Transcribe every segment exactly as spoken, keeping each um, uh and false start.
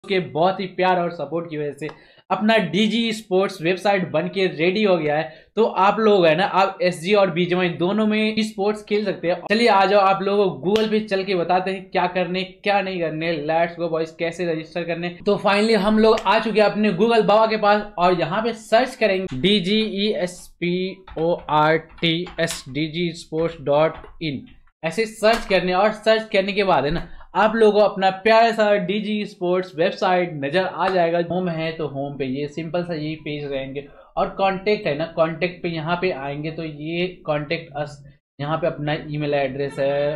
के बहुत ही प्यार और सपोर्ट की वजह से अपना डीजी स्पोर्ट्स वेबसाइट बन के रेडी हो गया है। तो आप लोग है ना, आप एसजी और बीजीएमआई दोनों में स्पोर्ट्स खेल सकते हैं। चलिए आ जाओ, आप लोगों को गूगल पे चल के बताते हैं क्या करने क्या नहीं करने। लेट्स गो बॉयज, कैसे रजिस्टर करने। तो फाइनली हम लोग आ चुके हैं अपने गूगल बाबा के पास और यहाँ पे सर्च करेंगे D G E S P O R T S D G sports dot in. ऐसे सर्च करने और सर्च करने के बाद है ना, आप लोगों को अपना प्यारा सा डीजी स्पोर्ट्स वेबसाइट नजर आ जाएगा। होम है तो होम पे ये सिंपल सा यही पेज रहेंगे और कांटेक्ट है ना, कांटेक्ट पे यहाँ पे आएंगे तो ये कांटेक्ट अस, यहाँ पे अपना ईमेल एड्रेस है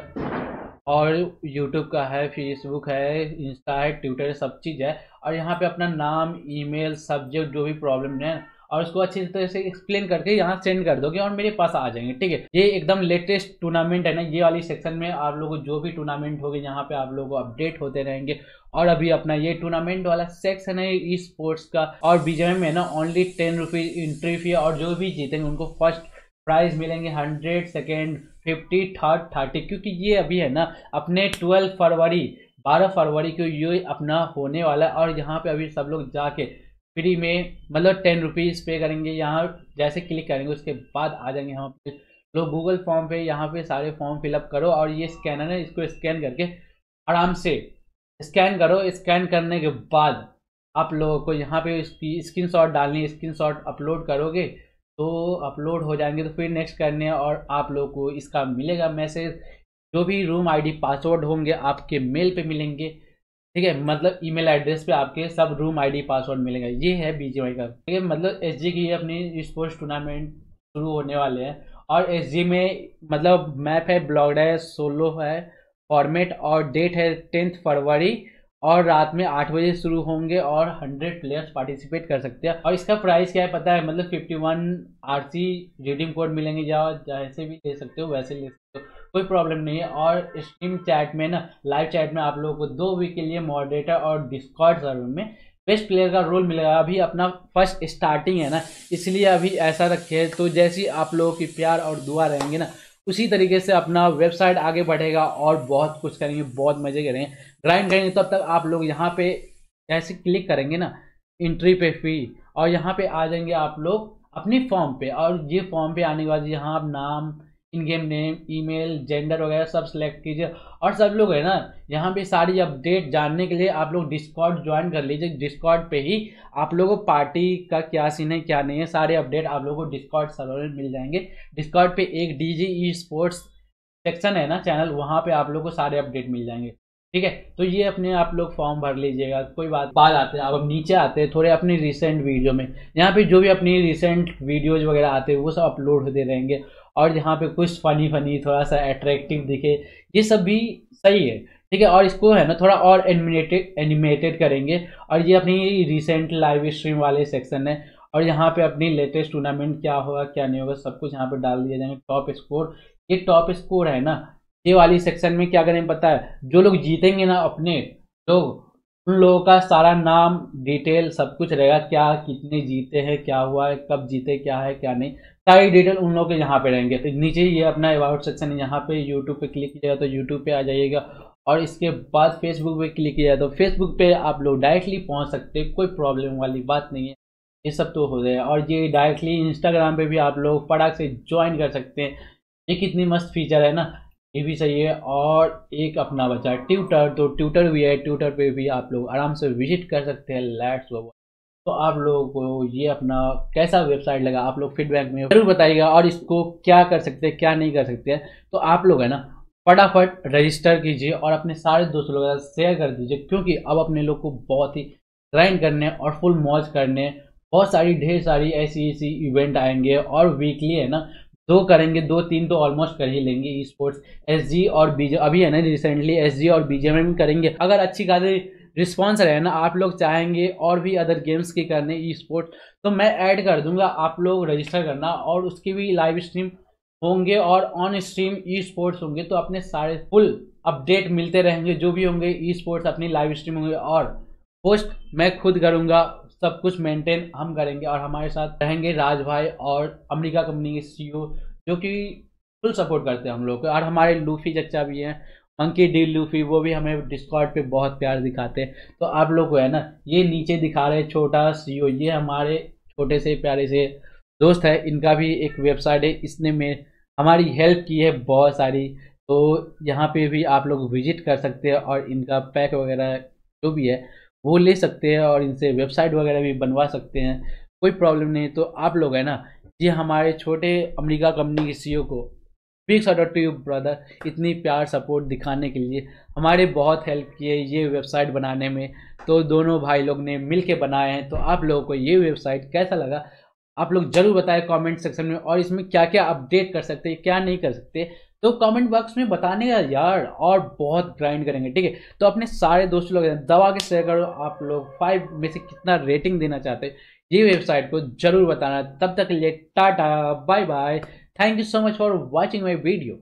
और यूट्यूब का है, फेसबुक है, इंस्टा है, ट्विटर है, सब चीज़ है। और यहाँ पे अपना नाम, ईमेल, सब्जेक्ट, जो भी प्रॉब्लम है और उसको अच्छी तरह से एक्सप्लेन करके यहाँ सेंड कर दोगे और मेरे पास आ जाएंगे। ठीक है, ये एकदम लेटेस्ट टूर्नामेंट है ना, ये वाली सेक्शन में आप लोगों को जो भी टूर्नामेंट होगी यहाँ पे आप लोगों को अपडेट होते रहेंगे। और अभी अपना ये टूर्नामेंट वाला सेक्शन है ई स्पोर्ट्स का और बीजीएमआई में ना only ten rupees entry fee और जो भी जीतेंगे उनको फर्स्ट प्राइज मिलेंगे hundred, second fifty, third thirty. क्योंकि ये अभी है ना अपने ट्वेल्व फरवरी बारह फरवरी को ये अपना होने वाला है और यहाँ पे अभी सब लोग जाके फ्री में मतलब टेन रुपीज़ पे करेंगे। यहाँ जैसे क्लिक करेंगे उसके बाद आ जाएंगे यहाँ पे लोग गूगल फॉर्म पे, यहाँ पे सारे फॉर्म फिलअप करो और ये स्कैनर है, इसको स्कैन करके आराम से स्कैन करो। स्कैन करने के बाद आप लोगों को यहाँ पे इसकी स्क्रीनशॉट डालनी है, स्क्रीनशॉट अपलोड करोगे तो अपलोड हो जाएंगे तो फिर नेक्स्ट करने और आप लोगों को इसका मिलेगा मैसेज। जो भी रूम आईडी पासवर्ड होंगे आपके मेल पे मिलेंगे। ठीक है, मतलब ईमेल एड्रेस पे आपके सब रूम आईडी पासवर्ड मिलेगा। ये है बीजीएमआई का। ठीक है, मतलब एसजी की अपनी स्पोर्ट्स टूर्नामेंट शुरू होने वाले हैं और एसजी में मतलब मैप है, ब्लॉक्ड है, सोलो है, फॉर्मेट और डेट है टेंथ फरवरी और रात में आठ बजे शुरू होंगे और हंड्रेड प्लेयर्स पार्टिसिपेट कर सकते हैं। और इसका प्राइस क्या है पता है, मतलब fifty one RC redeem code मिलेंगे, जाओ जैसे भी ले सकते हो वैसे ले सकते हो, कोई प्रॉब्लम नहीं है। और स्ट्रीम चैट में ना, लाइव चैट में आप लोगों को दो वीक के लिए मॉडरेटर और डिस्कॉर्ड सर्वर में बेस्ट प्लेयर का रोल मिलेगा। अभी अपना फर्स्ट स्टार्टिंग है ना, इसलिए अभी ऐसा रखे है। तो जैसी आप लोगों की प्यार और दुआ रहेंगे ना, उसी तरीके से अपना वेबसाइट आगे बढ़ेगा और बहुत कुछ करेंगे, बहुत मजे करेंगे, ग्राइंड करेंगे। तब तक आप लोग यहाँ पे ऐसे क्लिक करेंगे ना एंट्री पे फ्री और यहाँ पे आ जाएंगे आप लोग अपनी फॉर्म पे। और ये फॉर्म पे आने के बाद यहाँ आप नाम, in game name, email, gender वगैरह सब सिलेक्ट कीजिए और सब लोग है ना यहाँ पे सारी अपडेट जानने के लिए आप लोग डिस्कॉर्ड ज्वाइन कर लीजिए। डिस्कॉर्ड पे ही आप लोगों को पार्टी का क्या सीन है क्या नहीं है सारे अपडेट आप लोगों को डिस्कॉर्ड सर्वर में मिल जाएंगे। डिस्कॉर्ड पे एक डीजी ई स्पोर्ट्स सेक्शन है ना चैनल, वहाँ पे आप लोग को सारे अपडेट मिल जाएंगे। ठीक है, तो ये अपने आप लोग फॉर्म भर लीजिएगा, कोई बात बात आते हैं। अब नीचे आते हैं थोड़े अपनी रिसेंट वीडियो में, यहाँ पे जो भी अपनी रिसेंट वीडियोज वगैरह आते हैं वो सब अपलोड होते रहेंगे और यहाँ पे कुछ फनी फनी थोड़ा सा अट्रैक्टिव दिखे ये सब भी सही है। ठीक है, और इसको है ना थोड़ा और एनिमेटेड एनिमेटेड करेंगे। और ये अपनी रिसेंट लाइव स्ट्रीम वाले सेक्शन है और यहाँ पे अपनी लेटेस्ट टूर्नामेंट क्या होगा क्या नहीं होगा सब कुछ यहाँ पे डाल दिया जाएंगे। टॉप स्कोर, ये टॉप स्कोर है ना, ये वाली सेक्शन में क्या करें पता है, जो लोग जीतेंगे ना अपने लोग, उन लोगों का सारा नाम डिटेल सब कुछ रहेगा, क्या कितने जीते हैं, क्या हुआ है, कब जीते, क्या है क्या नहीं, सारी डिटेल उन लोगों के यहाँ पे रहेंगे। तो नीचे ये अपना अबाउट सेक्शन है, यहाँ पे यूट्यूब पे क्लिक कीजिएगा तो यूट्यूब पे आ जाइएगा और इसके बाद फेसबुक पे क्लिक किया तो फेसबुक पे आप लोग डायरेक्टली पहुँच सकते हैं, कोई प्रॉब्लम वाली बात नहीं है। ये सब तो हो जाए। और ये डायरेक्टली इंस्टाग्राम पे भी आप लोग फटाक से ज्वाइन कर सकते हैं। ये कितनी मस्त फीचर है ना, ये भी सही है। और एक अपना बचा ट्विटर, तो ट्विटर भी है, ट्विटर पे भी आप लोग आराम से विजिट कर सकते हैं। Let's go. तो आप लोगों को ये अपना कैसा वेबसाइट लगा आप लोग फीडबैक में जरूर बताइएगा और इसको क्या कर सकते हैं क्या नहीं कर सकते हैं। तो आप लोग है ना फटाफट रजिस्टर कीजिए और अपने सारे दोस्तों लोगों के साथ शेयर कर दीजिए, क्योंकि अब अपने लोग को बहुत ही ग्राइंड करने और फुल मौज करने, बहुत सारी ढेर सारी ऐसी ऐसी इवेंट आएंगे और वीकली है ना दो करेंगे, दो तीन तो ऑलमोस्ट कर ही लेंगे। ई स्पोर्ट्स एसजी और बीजे अभी है ना रिसेंटली एसजी और बीजेएमआई में करेंगे। अगर अच्छी खासी रिस्पॉन्स रहे ना, आप लोग चाहेंगे और भी अदर गेम्स के करने ई स्पोर्ट्स, तो मैं ऐड कर दूंगा, आप लोग रजिस्टर करना और उसकी भी लाइव स्ट्रीम होंगे और ऑन स्ट्रीम ई स्पोर्ट्स होंगे। तो अपने सारे फुल अपडेट मिलते रहेंगे, जो भी होंगे ई स्पोर्ट्स अपनी लाइव स्ट्रीम होंगे और पोस्ट मैं खुद करूँगा, सब कुछ मेंटेन हम करेंगे। और हमारे साथ रहेंगे राज भाई और अमेरिका कंपनी के सीईओ, जो कि फुल सपोर्ट करते हैं हम लोग को। और हमारे लूफी चच्चा भी हैं, मंकी डी लूफी, वो भी हमें डिस्कॉर्ड पे बहुत प्यार दिखाते हैं। तो आप लोग को है ना, ये नीचे दिखा रहे छोटा सीओ, ये हमारे छोटे से प्यारे से दोस्त है, इनका भी एक वेबसाइट है, इसने में हमारी हेल्प की है बहुत सारी। तो यहाँ पे भी आप लोग विजिट कर सकते हैं और इनका पैक वगैरह जो भी है वो ले सकते हैं और इनसे वेबसाइट वगैरह भी बनवा सकते हैं, कोई प्रॉब्लम नहीं। तो आप लोग है ना, ये हमारे छोटे अमेरिका कंपनी के सीईओ को big shout out to you brother, इतनी प्यार सपोर्ट दिखाने के लिए। हमारे बहुत हेल्प की है ये वेबसाइट बनाने में, तो दोनों भाई लोग ने मिल के बनाए हैं। तो आप लोगों को ये वेबसाइट कैसा लगा आप लोग जरूर बताएं कमेंट सेक्शन में, और इसमें क्या क्या अपडेट कर सकते हैं क्या नहीं कर सकते तो कमेंट बॉक्स में बताने का यार, और बहुत ग्राइंड करेंगे, ठीक है। तो अपने सारे दोस्तों लोग दबा के शेयर करो, आप लोग फाइव में से कितना रेटिंग देना चाहते हैं ये वेबसाइट को जरूर बताना। तब तक के लिए tata bye bye, thank you so much for watching my video.